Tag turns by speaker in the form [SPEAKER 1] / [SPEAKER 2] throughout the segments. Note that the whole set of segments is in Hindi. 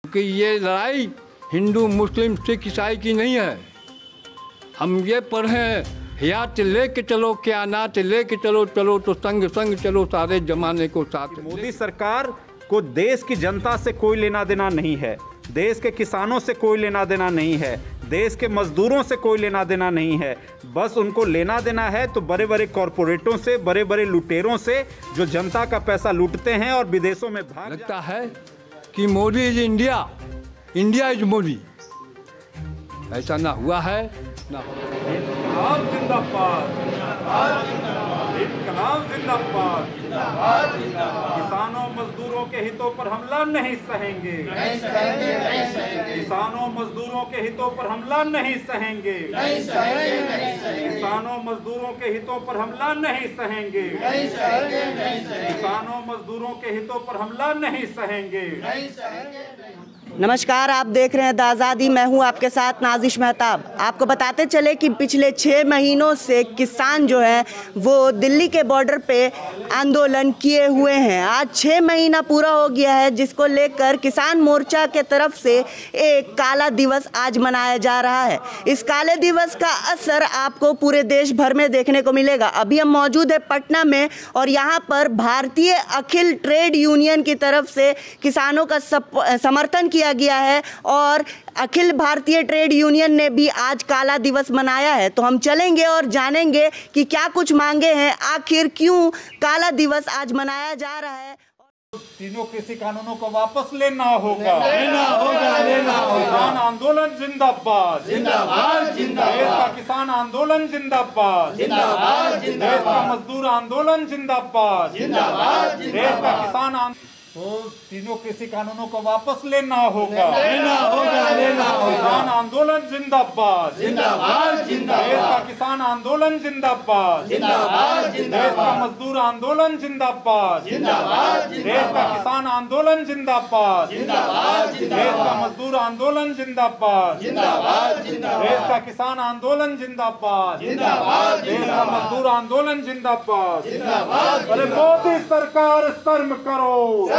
[SPEAKER 1] कि ये लड़ाई हिंदू मुस्लिम सिख ईसाई की नहीं है। हम ये पढ़े हैं, हयात लेके चलो क्या नात लेके चलो, चलो तो संग संग चलो सारे जमाने को साथ।
[SPEAKER 2] मोदी सरकार को देश की जनता से कोई लेना देना नहीं है, देश के किसानों से कोई लेना देना नहीं है, देश के मजदूरों से कोई लेना देना नहीं है। बस उनको लेना देना है तो बड़े बड़े कॉरपोरेटों से, बड़े बड़े लुटेरों से जो जनता का पैसा लूटते हैं और विदेशों में भाग
[SPEAKER 1] लगता है कि Modi is India, India is Modi. ऐसा ना हुआ है ना
[SPEAKER 2] इनकलाब जिंदाबाद, इनकलाब जिंदाबाद। किसानों मजदूरों के हितों पर हमला नहीं सहेंगे, किसानों मजदूरों के हितों पर हमला नहीं सहेंगे, किसानों मजदूरों के हितों पर हमला नहीं सहेंगे, किसानों मजदूरों के हितों पर हमला नहीं सहेंगे।
[SPEAKER 3] नमस्कार, आप देख रहे हैं द आज़ादी। मैं हूं आपके साथ नाजिश मेहताब। आपको बताते चले कि पिछले 6 महीनों से किसान जो है वो दिल्ली के बॉर्डर पे आंदोलन किए हुए हैं। आज 6 महीना पूरा हो गया है, जिसको लेकर किसान मोर्चा के तरफ से एक काला दिवस आज मनाया जा रहा है। इस काले दिवस का असर आपको पूरे देश भर में देखने को मिलेगा। अभी हम मौजूद है पटना में और यहाँ पर भारतीय अखिल ट्रेड यूनियन की तरफ से किसानों का समर्थन किया गया है और अखिल भारतीय ट्रेड यूनियन ने भी आज काला दिवस मनाया है। तो हम चलेंगे और जानेंगे कि क्या कुछ मांगे हैं, आखिर क्यों काला दिवस आज मनाया जा रहा है।
[SPEAKER 2] तीनों कृषि कानूनों को वापस लेना होगा, लेना होगा, लेना होगा। किसान आंदोलन जिंदाबाद, जिंदाबाद, जिंदाबाद। देश का किसान आंदोलन जिंदाबाद, जिंदाबाद, जिंदाबाद। देश का मजदूर आंदोलन जिंदाबाद, जिंदाबाद, जिंदाबाद। देश का किसान तो तीनों कृषि कानूनों को वापस लेना होगा, लेना होगा, लेना होगा। किसान आंदोलन जिंदाबाद, जिंदाबाद, जिंदाबाद। देश का किसान आंदोलन जिंदाबाद, जिंदाबाद, जिंदाबाद। देश का मजदूर आंदोलन जिंदाबाद, जिंदाबाद, जिंदाबाद। देश का किसान आंदोलन जिंदाबाद, जिंदाबाद, जिंदाबाद। देश का मजदूर आंदोलन जिंदाबाद, जिंदाबाद, जिंदाबाद। देश का किसान आंदोलन जिंदाबाद, जिंदाबाद। देश का मजदूर आंदोलन जिंदाबाद, जिंदाबाद। अरे मोदी सरकार शर्म करो,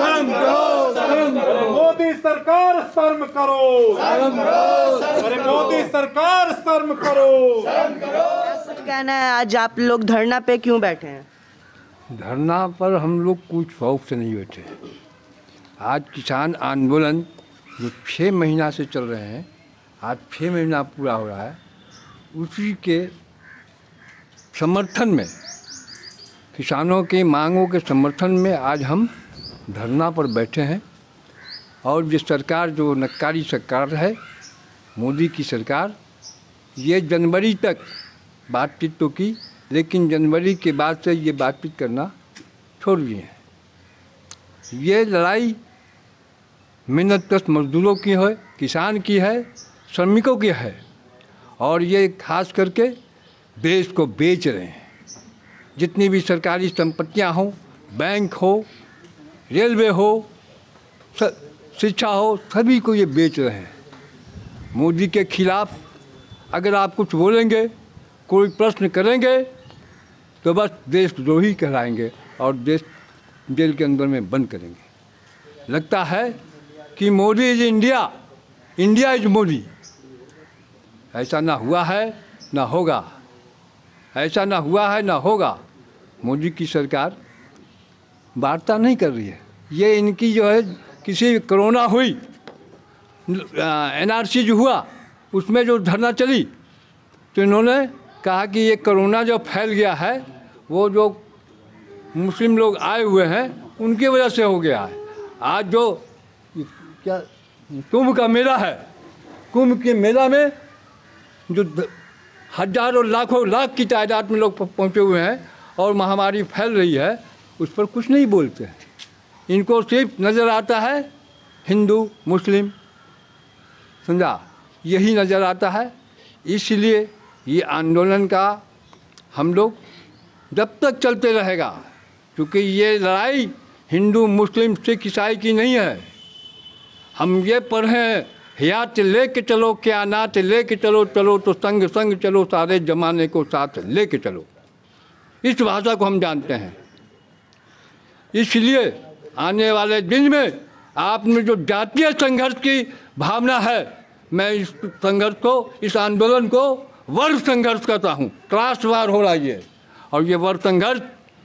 [SPEAKER 2] मोदी सरकार शर्म करो, अरे मोदी सरकार शर्म करो।
[SPEAKER 3] कहना है, आज आप लोग धरना पे क्यों बैठे हैं?
[SPEAKER 1] धरना पर हम लोग कुछ शौक से नहीं बैठे। आज किसान आंदोलन जो 6 महीना से चल रहे हैं, आज 6 महीना पूरा हो रहा है, उसी के समर्थन में, किसानों की मांगों के समर्थन में आज हम धरना पर बैठे हैं। और ये सरकार जो नक्कारी सरकार है, मोदी की सरकार, ये जनवरी तक बातचीत तो की, लेकिन जनवरी के बाद से ये बातचीत करना छोड़ दिए हैं। ये लड़ाई मेहनतकश मजदूरों की है, किसान की है, श्रमिकों की है, और ये खास करके देश को बेच रहे हैं। जितनी भी सरकारी संपत्तियां हों, बैंक हो, रेलवे हो, शिक्षा हो, सभी को ये बेच रहे हैं। मोदी के खिलाफ अगर आप कुछ बोलेंगे, कोई प्रश्न करेंगे, तो बस देशद्रोही कहलाएंगे और देश जेल के अंदर में बंद करेंगे। लगता है कि Modi is India, India is Modi. ऐसा ना हुआ है ना होगा, ऐसा ना हुआ है ना होगा। मोदी की सरकार वार्ता नहीं कर रही है। ये इनकी जो है, किसी कोरोना हुई, NRC जो हुआ, उसमें जो धरना चली, तो इन्होंने कहा कि ये कोरोना जो फैल गया है, वो जो मुस्लिम लोग आए हुए हैं उनकी वजह से हो गया है। आज जो क्या कुंभ का मेला है, कुंभ के मेला में जो हजारों लाखों लाख की तादाद में लोग पहुँचे हुए हैं और महामारी फैल रही है, उस पर कुछ नहीं बोलते हैं। इनको सिर्फ नज़र आता है हिंदू मुस्लिम, समझा, यही नज़र आता है। इसलिए ये आंदोलन का हम लोग जब तक चलते रहेगा, क्योंकि ये लड़ाई हिंदू मुस्लिम सिख ईसाई की नहीं है। हम ये पढ़े हैं, हयात लेके चलो क्या नात लेके चलो, चलो तो संग संग चलो सारे जमाने को साथ लेके चलो। इस भाषा को हम जानते हैं। इसलिए आने वाले दिन में आप में जो जातीय संघर्ष की भावना है, मैं इस संघर्ष को, इस आंदोलन को वर्ग संघर्ष कहता हूँ। क्लास वार हो रहा है ये, और ये वर्ग संघर्ष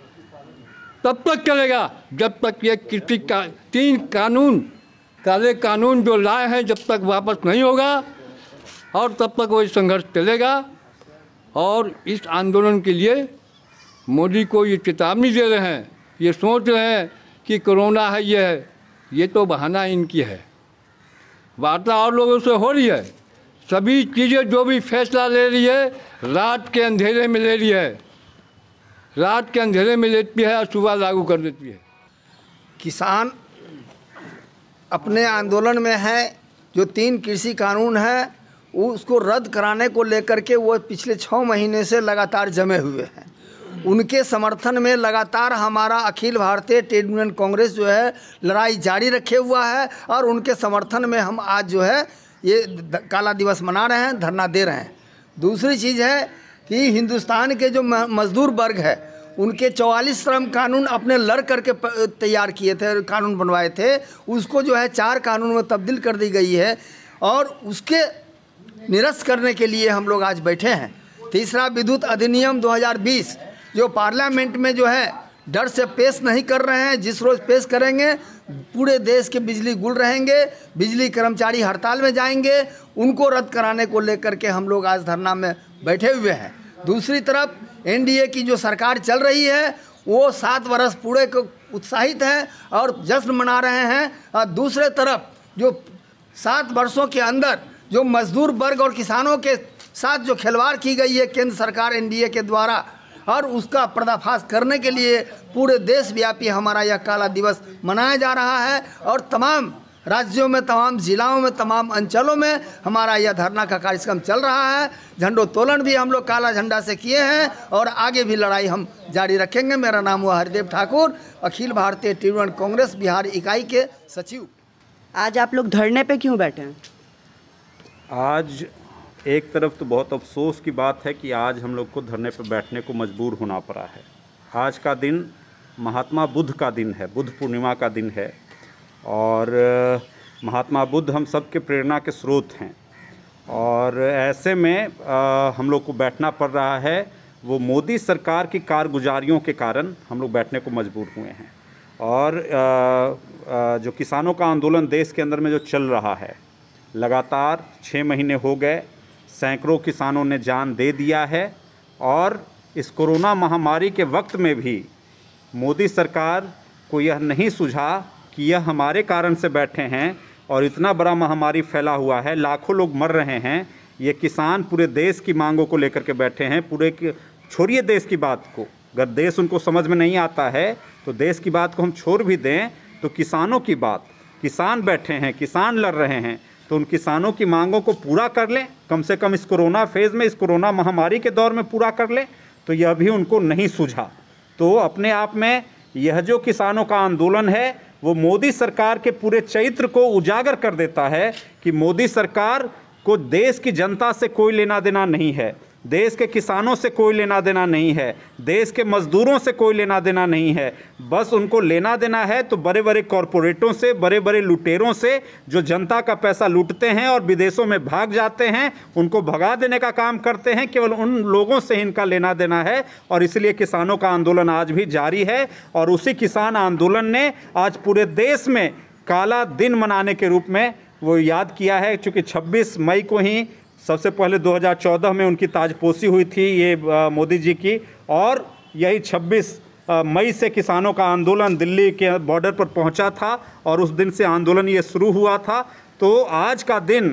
[SPEAKER 1] तब तक चलेगा जब तक ये कृषि का 3 कानून, काले कानून जो लाए हैं, जब तक वापस नहीं होगा, और तब तक वो संघर्ष चलेगा। और इस आंदोलन के लिए मोदी को ये चेतावनी दे रहे हैं, ये सोच रहे हैं कि कोरोना है, ये तो बहाना इनकी है। वार्ता और लोगों से हो रही है, सभी चीज़ें जो भी फैसला ले रही है रात के अंधेरे में ले रही है, रात के अंधेरे में लेती है और सुबह लागू कर देती है।
[SPEAKER 4] किसान अपने आंदोलन में है, जो 3 कृषि कानून है उसको रद्द कराने को लेकर के वो पिछले 6 महीने से लगातार जमे हुए हैं। उनके समर्थन में लगातार हमारा अखिल भारतीय ट्रेड यूनियन कांग्रेस जो है लड़ाई जारी रखे हुआ है, और उनके समर्थन में हम आज जो है ये काला दिवस मना रहे हैं, धरना दे रहे हैं। दूसरी चीज़ है कि हिंदुस्तान के जो मजदूर वर्ग है उनके 44 श्रम कानून अपने लड़ करके तैयार किए थे, कानून बनवाए थे, उसको जो है 4 कानून में तब्दील कर दी गई है, और उसके निरस्त करने के लिए हम लोग आज बैठे हैं। तीसरा, विद्युत अधिनियम 2020 जो पार्लियामेंट में जो है डर से पेश नहीं कर रहे हैं, जिस रोज़ पेश करेंगे पूरे देश के बिजली गुल रहेंगे, बिजली कर्मचारी हड़ताल में जाएंगे, उनको रद्द कराने को लेकर के हम लोग आज धरना में बैठे हुए हैं। दूसरी तरफ एनडीए की जो सरकार चल रही है वो 7 वर्ष पूरे को उत्साहित है और जश्न मना रहे हैं, और दूसरे तरफ जो 7 वर्षों के अंदर जो मजदूर वर्ग और किसानों के साथ जो खिलवाड़ की गई है केंद्र सरकार एनडीए के द्वारा, और उसका पर्दाफाश करने के लिए पूरे देशव्यापी हमारा यह काला दिवस मनाया जा रहा है, और तमाम राज्यों में, तमाम जिलाओं में, तमाम अंचलों में हमारा यह धरना का कार्यक्रम चल रहा है। झंडोत्तोलन भी हम लोग काला झंडा से किए हैं, और आगे भी लड़ाई हम जारी रखेंगे। मेरा नाम हुआ हरिदेव ठाकुर, अखिल भारतीय ट्रेड यूनियन कांग्रेस बिहार इकाई के सचिव।
[SPEAKER 3] आज आप लोग धरने पे क्यों बैठे हैं?
[SPEAKER 5] आज एक तरफ तो बहुत अफसोस की बात है कि आज हम लोग को धरने पर बैठने को मजबूर होना पड़ा है। आज का दिन महात्मा बुद्ध का दिन है, बुद्ध पूर्णिमा का दिन है, और महात्मा बुद्ध हम सब के प्रेरणा के स्रोत हैं, और ऐसे में हम लोग को बैठना पड़ रहा है। वो मोदी सरकार की कारगुजारियों के कारण हम लोग बैठने को मजबूर हुए हैं। और जो किसानों का आंदोलन देश के अंदर में जो चल रहा है, लगातार 6 महीने हो गए, सैकड़ों किसानों ने जान दे दिया है, और इस कोरोना महामारी के वक्त में भी मोदी सरकार को यह नहीं सूझा कि यह हमारे कारण से बैठे हैं, और इतना बड़ा महामारी फैला हुआ है, लाखों लोग मर रहे हैं। ये किसान पूरे देश की मांगों को लेकर के बैठे हैं, छोड़िए देश की बात को, अगर देश उनको समझ में नहीं आता है तो देश की बात को हम छोड़ भी दें, तो किसानों की बात, किसान बैठे हैं, किसान लड़ रहे हैं, तो उन किसानों की मांगों को पूरा कर लें, कम से कम इस कोरोना फेज़ में, इस कोरोना महामारी के दौर में पूरा कर लें। तो यह भी उनको नहीं सूझा। तो अपने आप में यह जो किसानों का आंदोलन है वो मोदी सरकार के पूरे चरित्र को उजागर कर देता है कि मोदी सरकार को देश की जनता से कोई लेना देना नहीं है, देश के किसानों से कोई लेना देना नहीं है, देश के मजदूरों से कोई लेना देना नहीं है। बस उनको लेना देना है तो बड़े बड़े कॉरपोरेटों से, बड़े बड़े लुटेरों से, जो जनता का पैसा लूटते हैं और विदेशों में भाग जाते हैं, उनको भगा देने का काम करते हैं। केवल उन लोगों से इनका लेना देना है, और इसलिए किसानों का आंदोलन आज भी जारी है। और उसी किसान आंदोलन ने आज पूरे देश में काला दिन मनाने के रूप में वो याद किया है, चूँकि 26 मई को ही सबसे पहले 2014 में उनकी ताजपोशी हुई थी ये मोदी जी की, और यही 26 मई से किसानों का आंदोलन दिल्ली के बॉर्डर पर पहुंचा था, और उस दिन से आंदोलन ये शुरू हुआ था। तो आज का दिन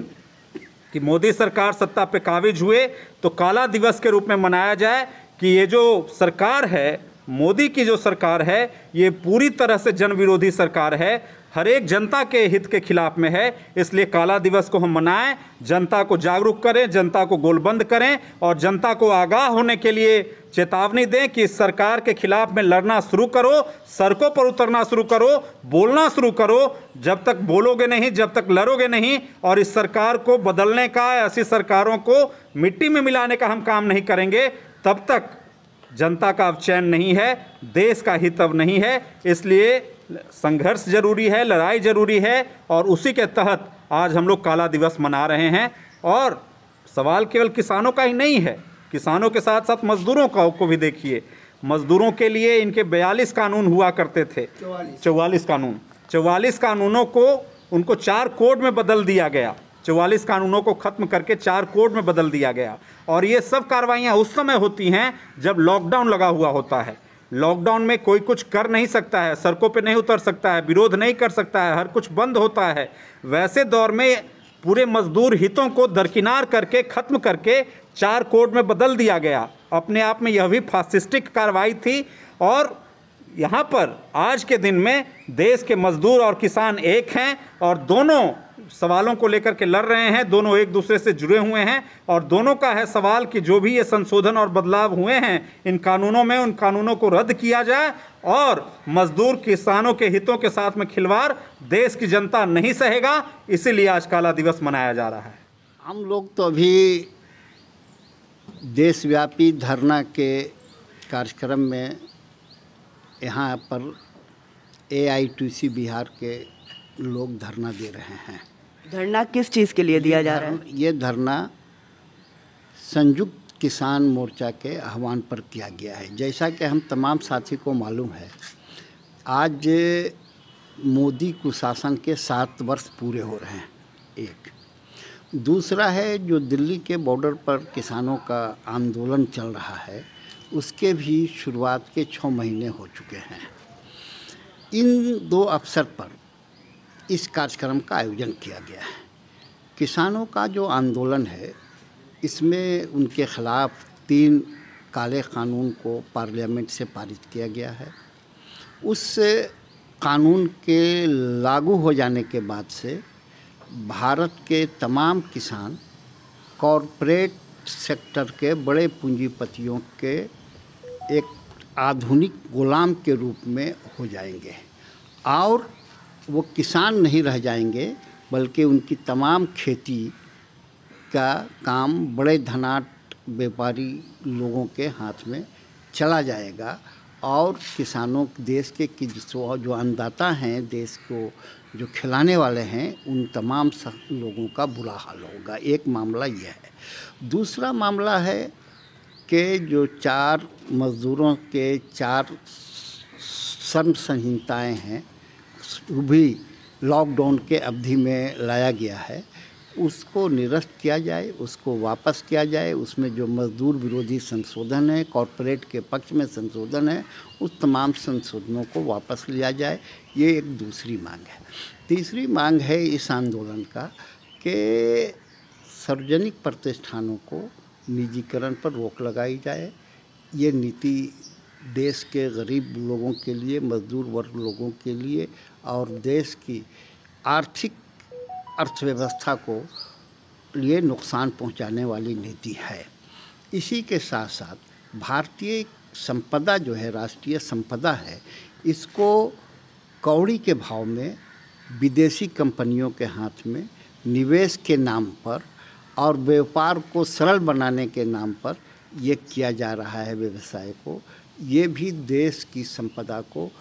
[SPEAKER 5] कि मोदी सरकार सत्ता पे काबिज हुए तो काला दिवस के रूप में मनाया जाए कि ये जो सरकार है, मोदी की जो सरकार है, ये पूरी तरह से जन विरोधी सरकार है, हर एक जनता के हित के खिलाफ में है। इसलिए काला दिवस को हम मनाएं, जनता को जागरूक करें, जनता को गोलबंद करें, और जनता को आगाह होने के लिए चेतावनी दें कि इस सरकार के खिलाफ में लड़ना शुरू करो, सड़कों पर उतरना शुरू करो, बोलना शुरू करो। जब तक बोलोगे नहीं, जब तक लड़ोगे नहीं, और इस सरकार को बदलने का, ऐसी सरकारों को मिट्टी में मिलाने का हम काम नहीं करेंगे, तब तक जनता का अब चैन नहीं है, देश का हित अब नहीं है। इसलिए संघर्ष जरूरी है, लड़ाई जरूरी है, और उसी के तहत आज हम लोग काला दिवस मना रहे हैं। और सवाल केवल किसानों का ही नहीं है, किसानों के साथ साथ मजदूरों को भी देखिए। मजदूरों के लिए इनके 42 कानून हुआ करते थे, 44 कानूनों को उनको 4 कोड में बदल दिया गया। 44 कानूनों को ख़त्म करके 4 कोड में बदल दिया गया। और ये सब कार्रवाइयाँ उस समय होती हैं जब लॉकडाउन लगा हुआ होता है। लॉकडाउन में कोई कुछ कर नहीं सकता है, सड़कों पे नहीं उतर सकता है, विरोध नहीं कर सकता है, हर कुछ बंद होता है। वैसे दौर में पूरे मजदूर हितों को दरकिनार करके, ख़त्म करके 4 कोड में बदल दिया गया। अपने आप में यह भी फासिस्टिक कार्रवाई थी। और यहाँ पर आज के दिन में देश के मजदूर और किसान एक हैं और दोनों सवालों को लेकर के लड़ रहे हैं, दोनों एक दूसरे से जुड़े हुए हैं। और दोनों का है सवाल कि जो भी ये संशोधन और बदलाव हुए हैं इन कानूनों में, उन कानूनों को रद्द किया जाए। और मजदूर किसानों के हितों के साथ में खिलवाड़ देश की जनता नहीं सहेगा, इसीलिए आज काला दिवस मनाया जा रहा है।
[SPEAKER 6] हम लोग तो अभी देशव्यापी धरना के कार्यक्रम में यहाँ पर AITC बिहार के लोग धरना दे रहे हैं।
[SPEAKER 3] धरना किस चीज़ के लिए दिया जा रहा है?
[SPEAKER 6] ये धरना संयुक्त किसान मोर्चा के आह्वान पर किया गया है। जैसा कि हम तमाम साथी को मालूम है, आज मोदी कुशासन के 7 वर्ष पूरे हो रहे हैं। एक दूसरा है जो दिल्ली के बॉर्डर पर किसानों का आंदोलन चल रहा है, उसके भी शुरुआत के 6 महीने हो चुके हैं। इन 2 अवसर पर इस कार्यक्रम का आयोजन किया गया है। किसानों का जो आंदोलन है, इसमें उनके खिलाफ 3 काले कानून को पार्लियामेंट से पारित किया गया है। उस कानून के लागू हो जाने के बाद से भारत के तमाम किसान कॉरपोरेट सेक्टर के बड़े पूंजीपतियों के एक आधुनिक गुलाम के रूप में हो जाएंगे और वो किसान नहीं रह जाएंगे, बल्कि उनकी तमाम खेती का काम बड़े धनाढ्य व्यापारी लोगों के हाथ में चला जाएगा। और किसानों, देश के जो अन्नदाता हैं, देश को जो खिलाने वाले हैं, उन तमाम लोगों का बुरा हाल होगा। एक मामला यह है। दूसरा मामला है कि जो 4 मज़दूरों के 4 श्रम संहिताएँ हैं, वो भी लॉकडाउन के अवधि में लाया गया है, उसको निरस्त किया जाए, उसको वापस किया जाए। उसमें जो मजदूर विरोधी संशोधन है, कॉरपोरेट के पक्ष में संशोधन है, उस तमाम संशोधनों को वापस लिया जाए। ये एक दूसरी मांग है। तीसरी मांग है इस आंदोलन का कि सार्वजनिक प्रतिष्ठानों को निजीकरण पर रोक लगाई जाए। ये नीति देश के गरीब लोगों के लिए, मजदूर वर्ग लोगों के लिए और देश की आर्थिक अर्थव्यवस्था को लिए नुकसान पहुंचाने वाली नीति है। इसी के साथ साथ भारतीय संपदा जो है, राष्ट्रीय संपदा है, इसको कौड़ी के भाव में विदेशी कंपनियों के हाथ में निवेश के नाम पर और व्यापार को सरल बनाने के नाम पर ये किया जा रहा है व्यवसाय को। ये भी देश की संपदा को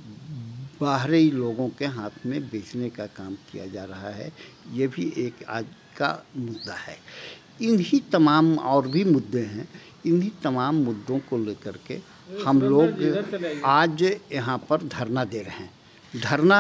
[SPEAKER 6] बाहरी लोगों के हाथ में बेचने का काम किया जा रहा है। ये भी एक आज का मुद्दा है। इन्हीं तमाम और भी मुद्दे हैं। इन्हीं तमाम मुद्दों को लेकर के हम लोग आज यहाँ पर धरना दे रहे हैं। धरना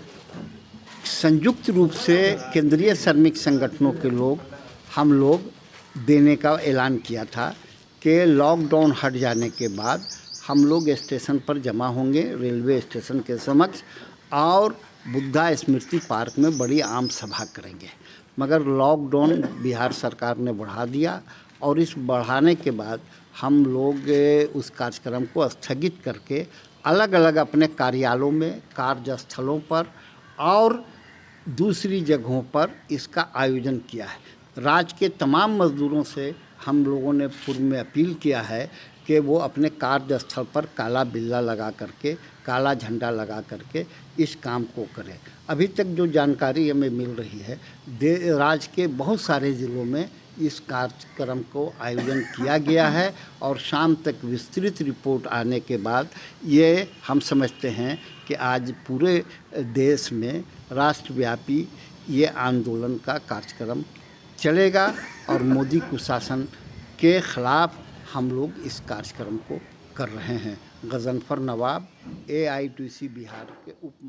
[SPEAKER 6] संयुक्त रूप से केंद्रीय श्रमिक संगठनों के हम लोग देने का ऐलान किया था कि लॉकडाउन हट जाने के बाद हम लोग स्टेशन पर जमा होंगे, रेलवे स्टेशन के समक्ष, और बुद्धा स्मृति पार्क में बड़ी आम सभा करेंगे। मगर लॉकडाउन बिहार सरकार ने बढ़ा दिया और इस बढ़ाने के बाद हम लोग उस कार्यक्रम को स्थगित करके अलग अलग अपने कार्यालयों में, कार्यस्थलों पर और दूसरी जगहों पर इसका आयोजन किया है। राज्य के तमाम मजदूरों से हम लोगों ने पूर्व में अपील किया है कि वो अपने कार्यस्थल पर काला बिल्ला लगा करके, काला झंडा लगा करके इस काम को करें। अभी तक जो जानकारी हमें मिल रही है, राज्य के बहुत सारे ज़िलों में इस कार्यक्रम को आयोजन किया गया है और शाम तक विस्तृत रिपोर्ट आने के बाद ये हम समझते हैं कि आज पूरे देश में राष्ट्रव्यापी ये आंदोलन का कार्यक्रम चलेगा और मोदी कुशासन के ख़िलाफ़ हम लोग इस कार्यक्रम को कर रहे हैं। गज़नफ़र नवाब AITC बिहार के उप